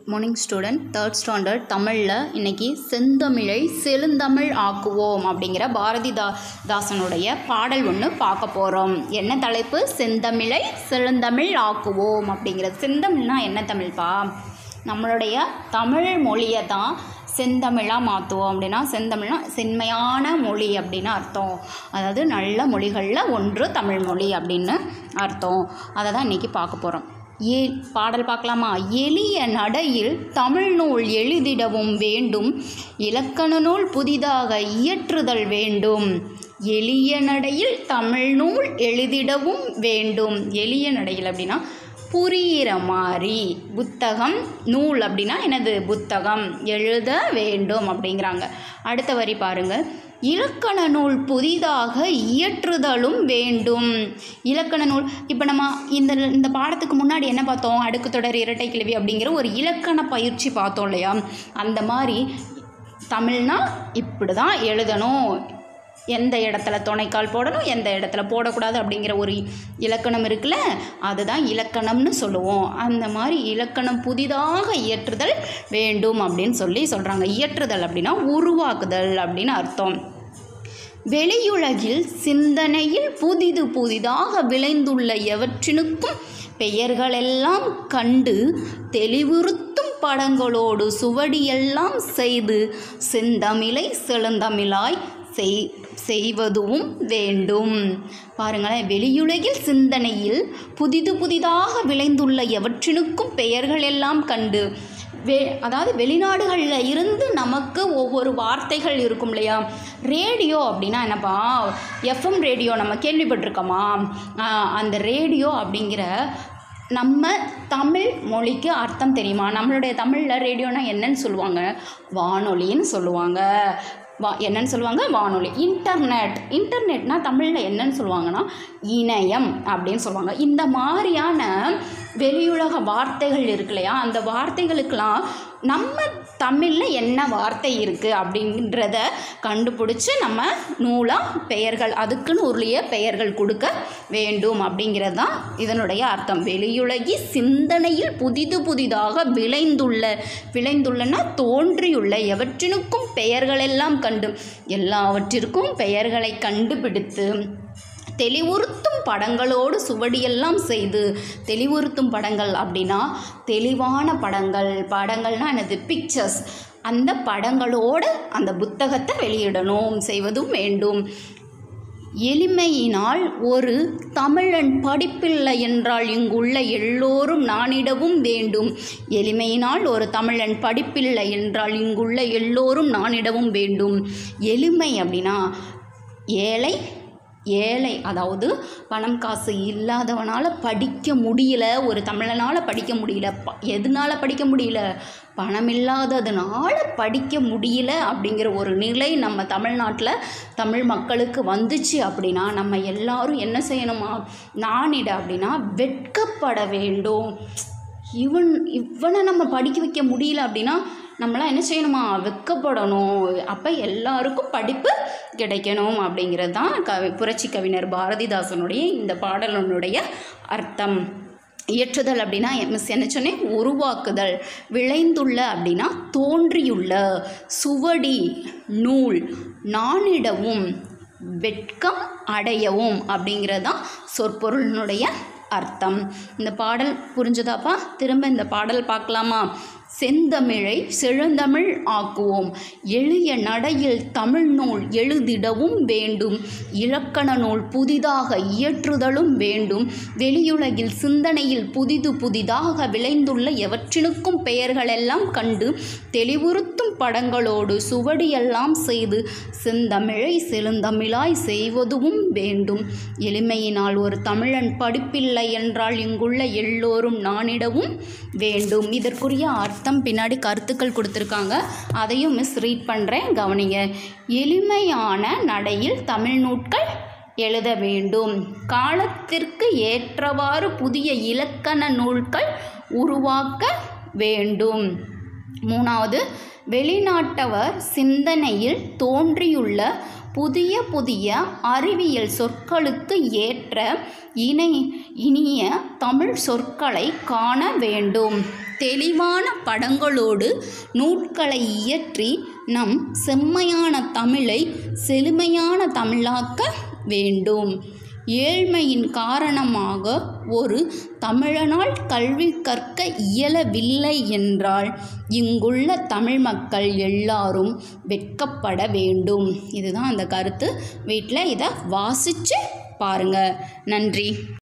Morning student, 3rd standard தமிழில் இன்றைக்கி செந்தமிழை செழுந்தமிழ் ஆக்குவோம் அப்படிங்கிற பாரதிதாசனுடைய பாடல் ஒன்று பார்க்க போகிறோம். என்ன தலைப்பு? செந்தமிழை செழுந்தமிழ் ஆக்குவோம் அப்படிங்கிறது. செந்தமிழ்னா என்ன தமிழ்ப்பா? நம்மளுடைய தமிழ் மொழியை தான் செந்தமிழாக மாற்றுவோம். அப்படின்னா செந்தமிழ்னா செம்மையான மொழி அப்படின்னு அர்த்தம். அதாவது நல்ல மொழிகளில் ஒன்று தமிழ் மொழி அப்படின்னு அர்த்தம். அதை தான் இன்றைக்கி பார்க்க போகிறோம். பாடல் பார்க்கலாமா? எளிய நடையில் தமிழ் நூல் எழுதிடவும் வேண்டும், இலக்கண நூல் புதிதாக இயற்றுதல் வேண்டும். எளிய நடையில் தமிழ் நூல் எழுதிடவும் வேண்டும். எளிய நடையில் அப்படின்னா புரிகிற மாதிரி. புத்தகம், நூல் அப்படின்னா என்னது? புத்தகம். எழுத வேண்டும் அப்படிங்கிறாங்க. அடுத்த வரி பாருங்கள். இலக்கண நூல் புதிதாக இயற்றுதலும் வேண்டும். இலக்கண நூல் இப்போ நம்ம இந்த பாடத்துக்கு முன்னாடி என்ன பார்த்தோம்? அடுக்கு தொடர், இரட்டை கிளவி அப்படிங்கிற ஒரு இலக்கண பயிற்சி பார்த்தோம் இல்லையா? அந்த மாதிரி தமிழ்னா இப்படி தான் எழுதணும், எந்த இடத்துல துணைக்கால் போடணும், எந்த இடத்துல போடக்கூடாது அப்படிங்கிற ஒரு இலக்கணம் இருக்குல்ல, அதுதான் இலக்கணம்னு சொல்லுவோம். அந்த மாதிரி இலக்கணம் புதிதாக இயற்றுதல் வேண்டும் அப்படின்னு சொல்கிறாங்க. இயற்றுதல் அப்படின்னா உருவாக்குதல் அப்படின்னு அர்த்தம். வெளியுலகில் சிந்தனையில் புதிதாக விளைந்துள்ள எவற்றினுக்கும் பெயர்களெல்லாம் கண்டு தெளிவுறுத்தும் படங்களோடு சுவடியெல்லாம் செய்து செந்தமிழை செழுந்தமிழாய் செய்வதும் வேண்டும். பாருங்களேன், வெளியுலகில் சிந்தனையில் புதிதாக விளைந்துள்ள எவற்றினுக்கும் பெயர்கள் எல்லாம் கண்டு. அதாவது வெளிநாடுகளில் இருந்து நமக்கு ஒவ்வொரு வார்த்தைகள் இருக்கும் இல்லையா? ரேடியோ அப்படின்னா என்னப்பா? எஃப்எம் ரேடியோ நம்ம கேள்விப்பட்டிருக்கோமா? அந்த ரேடியோ அப்படிங்கிற நம்ம தமிழ் மொழிக்கு அர்த்தம் தெரியுமா? நம்மளுடைய தமிழில் ரேடியோனா என்னன்னு சொல்லுவாங்க? வானொலின்னு சொல்லுவாங்க. என்னன்னு சொல்லுவாங்க? வானொலி. இன்டர்நெட்னா தமிழில் என்னன்னு சொல்லுவாங்கன்னா இணையம் அப்படின்னு சொல்லுவாங்க. இந்த மாதிரியான வெளியுலக வார்த்தைகள் இருக்கு இல்லையா? அந்த வார்த்தைகளுக்கெல்லாம் நம்ம தமிழில் என்ன வார்த்தை இருக்குது அப்படின்றத கண்டுபிடிச்சி நம்ம நூலாக பெயர்கள், அதுக்குன்னு உரிய பெயர்கள் கொடுக்க வேண்டும் அப்படிங்கிறது தான் இதனுடைய அர்த்தம். வெளியுலகி சிந்தனையில் புதிதாக விளைந்துள்ளனா தோன்றியுள்ள எவற்றினுக்கும் பெயர்களெல்லாம் கண்டு, எல்லாவற்றிற்கும் பெயர்களை கண்டுபிடித்து தெளிவுறுத்தும் படங்களோடு சுவடியெல்லாம் செய்து. தெளிவுறுத்தும் படங்கள் அப்படின்னா தெளிவான படங்கள்னால் என்னது? பிக்சர்ஸ். அந்த படங்களோடு அந்த புத்தகத்தை வெளியிடணும், செய்வதும் வேண்டும். எளிமையினால் ஒரு தமிழன் படிப்பில்லை என்றால் இங்குள்ள எல்லோரும் நானிடவும் வேண்டும். எளிமையினால் ஒரு தமிழன் படிப்பில்லை என்றால் இங்குள்ள எல்லோரும் நானிடவும் வேண்டும். எளிமை அப்படின்னா ஏழை, அதாவது பணம் காசு இல்லாதவனால் படிக்க முடியல, ஒரு தமிழனால் படிக்க முடியல. எதனால் படிக்க முடியல? பணம் இல்லாததுனால படிக்க முடியல அப்படிங்கிற ஒரு நிலை நம்ம தமிழ்நாட்டில் தமிழ் மக்களுக்கு வந்துச்சு அப்படின்னா நம்ம எல்லாரும் என்ன செய்யணுமா? நானிட அப்படின்னா வெட்கப்பட வேண்டும். இவனை நம்ம படிக்க வைக்க முடியல அப்படின்னா நம்மளாம் என்ன செய்யணுமா? வெட்கப்படணும். அப்போ எல்லாருக்கும் படிப்பு கிடைக்கணும் அப்படிங்கிறது தான் புரட்சி கவிஞர் பாரதிதாசனுடைய இந்த பாடலனுடைய அர்த்தம். இயற்றுதல் அப்படின்னா மிஸ் என்ன சொன்னேன்? உருவாக்குதல். விளைந்துள்ள அப்படின்னா தோன்றியுள்ள. சுவடி, நூல், நானிடவும், வெட்கம் அடையவும் அப்படிங்கிறது தான் சொற்பொருளினுடைய அர்த்தம். இந்த பாடல் புரிஞ்சுதாப்பா? திரும்ப இந்த பாடல் பார்க்கலாமா? செந்தமிழை செழுந்தமிழ் ஆக்குவோம், எளிய நடையில் தமிழ் நூல் எழுதிடவும் வேண்டும், இலக்கண நூல் புதிதாக இயற்றுதலும் வேண்டும். வெளியுலகில் சிந்தனையில் புதிதாக விளைந்துள்ள எவற்றினுக்கும் பெயர்களெல்லாம் கண்டு தெளிவுறுத்தும் படங்களோடு சுவடியெல்லாம் செய்து செந்தமிழை செழுந்தமிழாய் செய்வதும் வேண்டும். எளிமையினால் ஒரு தமிழன் படிப்பில்லை என்றால் இங்குள்ள எல்லோரும் நானிடவும் வேண்டும். இதற்குரிய அர்த்தம் பின்னாடி கருத்துக்கள் கொடுத்துருக்காங்க, அதையும் மிஸ் ரீட் பண்ணுறேன், கவனிங்க. எளிமையான நடையில் தமிழ் நூட்கள் எழுத வேண்டும், காலத்திற்கு ஏற்றவாறு புதிய இலக்கண நூல்கள் உருவாக்க வேண்டும். மூணாவது, வெளிநாட்டவர் சிந்தனையில் தோன்றியுள்ள புதிய புதிய அறிவியல் சொற்களுக்கு ஏற்ற இனிய தமிழ் சொற்களை காண வேண்டும். தெளிவான படங்களோடு நூட்களை இயற்றி நம் செம்மையான தமிழை செழுமையான தமிழாக்க வேண்டும். ஏழ்மையின் காரணமாக ஒரு தமிழனால் கல்வி கற்க இயலவில்லை என்றால் இங்குள்ள தமிழ் மக்கள் எல்லாரும் வெட்கப்பட வேண்டும். இதுதான் அந்த கருத்து. வீட்டில் இதை வாசித்து பாருங்கள். நன்றி.